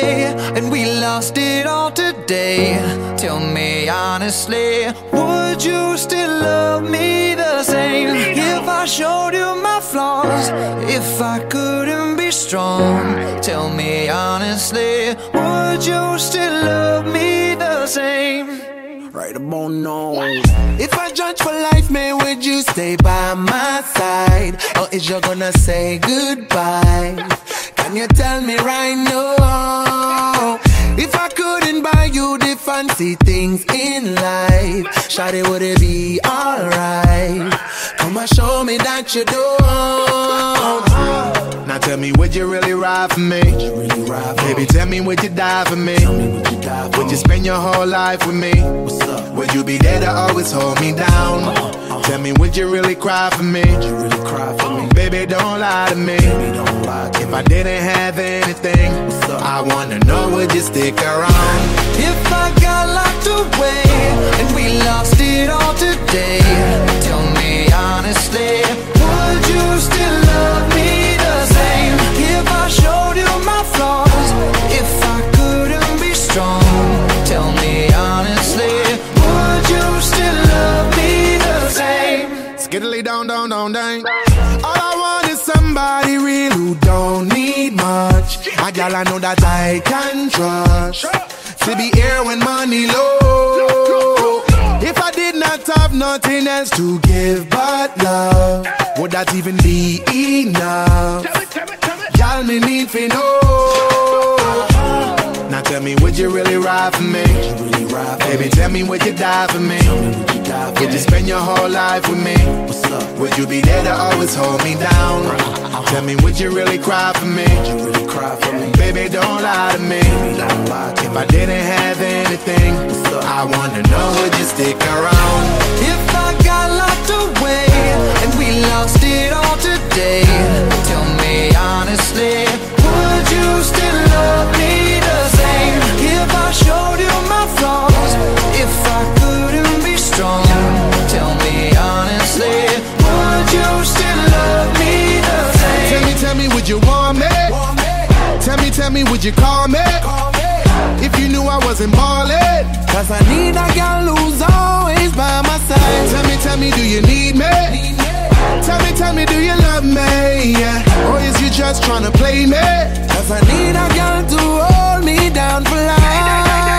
away and we lost it all today. Tell me honestly, would you still love me the same? If I showed you my flaws, if I couldn't be strong, tell me honestly, would you still love me the same? Right about now. If I judge for life, man, would you stay by my side? Or is you gonna say goodbye? Can you tell me right now? If I couldn't buy you the fancy things in life, Shawty, would it be alright? Come and show me that you don't. Now tell me, would you really ride for me? Baby, tell me, would you die for me? Would you spend your whole life with me? Would you be there to always hold me down? Tell me, would you really cry for me? Baby, don't lie to me. If I didn't have anything, I wanna know, would you stick around? If I got locked away and we lost it all today, tell me honestly, would you still love me the same? If I showed you my flaws, if I couldn't be strong, tell me honestly, would you still love me the same? Skiddly down, down, down, down. All I want is somebody real who don't need much. A gal I know that I can trust, to be here when money low. If I did not have nothing else to give but love, would that even be enough? Y'all me need to know. Now tell me, would you really ride for me? Baby, tell me, would you die for me? Would you spend your whole life with me? Would you be there to always hold me down? Tell me, would you really cry for me? Baby, don't lie to me. If I didn't have anything, I wanna know, would you stick around? If I got locked away and we lost it all today, tell me honestly, would you still love me the same? If I showed you my flaws, if I couldn't be strong, tell me honestly, would you still love me the same? Tell me, would you want me? Tell me, would you call me? If you knew I wasn't ballin', cause I need a girl who's always by my side. Tell me, do you need me? Tell me, do you love me? Or is you just tryna play me? Cause I need a girl to hold me down for life.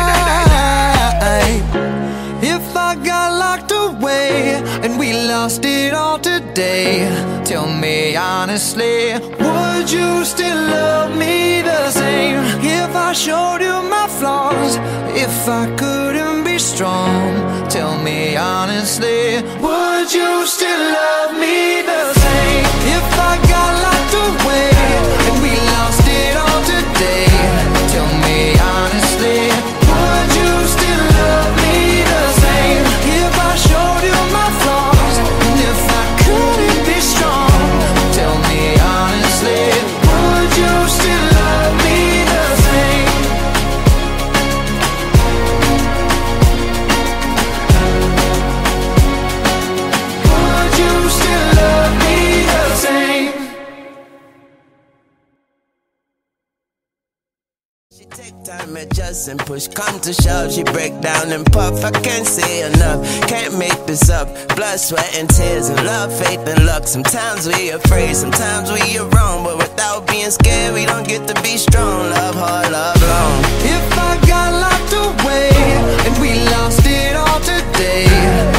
If I got locked away and we lost it all today, tell me honestly, would you still love me the same? If I showed you my flaws, if I couldn't be strong, tell me honestly, would you still love me the same? If I got locked away and we lost it all today, tell me honestly, would you still love me the same? If I showed you my flaws, and if I couldn't be strong, tell me honestly, would you still love me the same? Would you still love me the same? She take time, adjust and push, come to shove. She break down and puff, I can't say enough, can't make this up. Blood, sweat and tears and love, faith and luck. Sometimes we afraid, sometimes we are wrong, but without being scared we don't get to be strong. Love hard, love long. If I got locked away and we lost it all today,